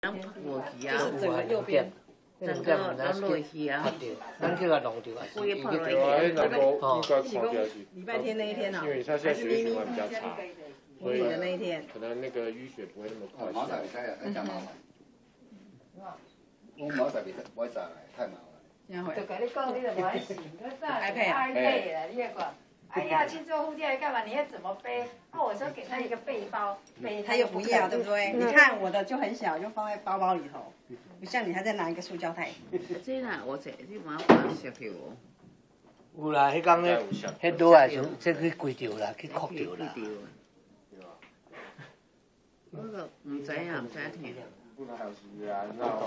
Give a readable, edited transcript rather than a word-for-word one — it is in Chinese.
咱落去啊， 就是整个右边。 整个咱落去啊， 咱叫他弄掉啊， 规个泡落对啊， 去。 那个应该看下去。 礼拜天那一天啊， 因为他现在血液循环比较差， 所以的那一天， 可能那个淤血不会那么快。 马仔真係真麻煩。我馬仔袂使太麻煩。 就跟你讲，你就不爱信，你这爱背了，你也讲，哎呀，去做护垫干嘛？你要怎么背？那我说给他一个背包，背他又不要，对不对？你看我的就很小，就放在包包里头，不像你还在拿一个塑胶袋。 这啦，我这你麻烦小票哦。 有啦，迄工咧，迄倒来时这去跪着啦，去哭着啦。 我个唔知啊，唔知听。 不能还有时间，那。